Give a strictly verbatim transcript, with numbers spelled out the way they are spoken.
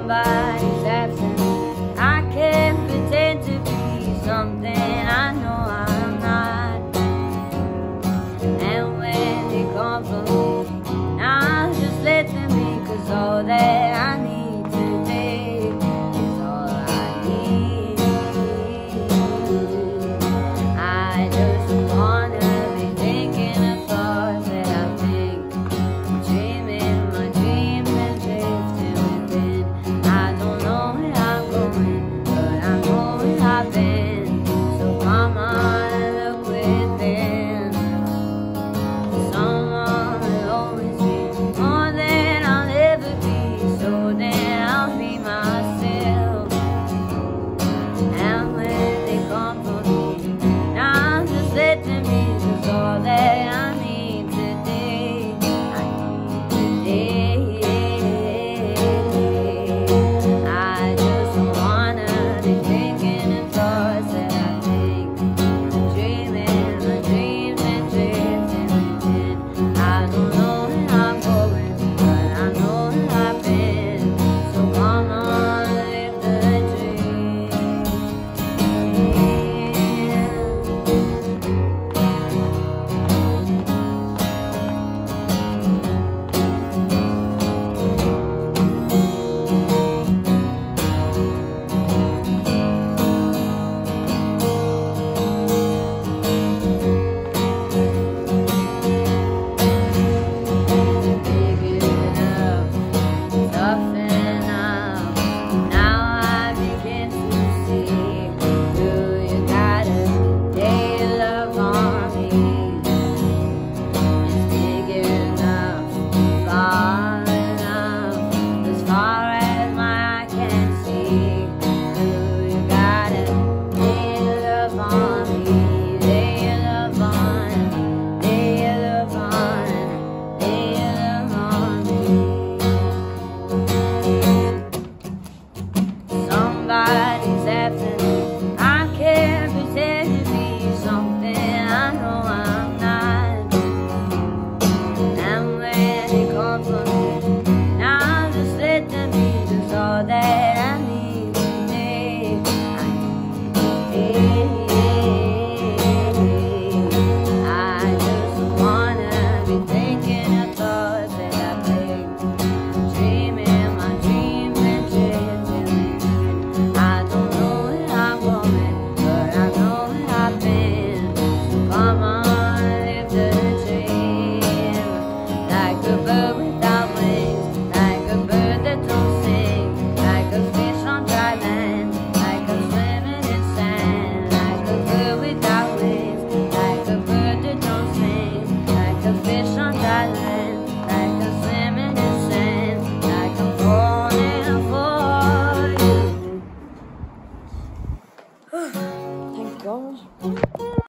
somebody's absent. I can't pretend to be something I know I'm not. And when they come for me, I'll just let them be, 'cause all that I need today is all I need. I just wanna be thinking of thoughts that I think, dreaming my dreams and drifting within. I don't know where I'm going, but I know where I've been. So come on and look within. Someone will always be more than I'll ever be, so then I'll be myself. And when they come for me, I'll just let them be, 'cause all that I need today, I need today. I just wanna be thinking of thoughts that I think, dreaming my dreams and drifting within. I don't know where I'm going, but I know where I've been. So come on, live the dream. Big enough, tough